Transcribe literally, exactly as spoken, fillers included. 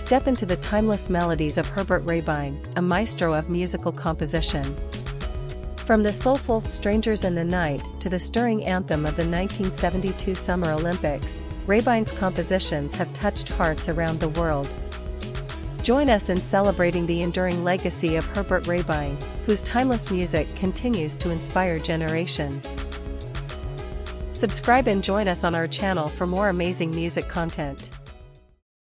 step into the timeless melodies of Herbert Rehbein, a maestro of musical composition. From the soulful "Strangers in the Night" to the stirring anthem of the nineteen seventy-two Summer Olympics, Rehbein's compositions have touched hearts around the world. Join us in celebrating the enduring legacy of Herbert Rehbein, whose timeless music continues to inspire generations. Subscribe and join us on our channel for more amazing music content.